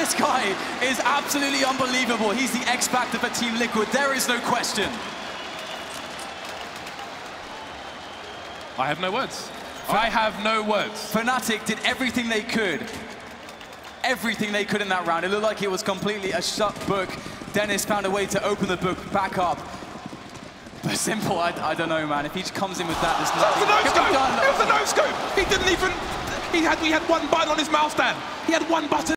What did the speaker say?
This guy is absolutely unbelievable. He's the X Factor for Team Liquid. There is no question. I have no words. I have no words. Fnatic did everything they could. Everything they could in that round. It looked like it was completely a shut book. Dennis found a way to open the book back up. But Simple, I don't know, man. If he comes in with that, there's nothing. It was a no-scope! He didn't even... We had one button on his mouse stand. He had one button.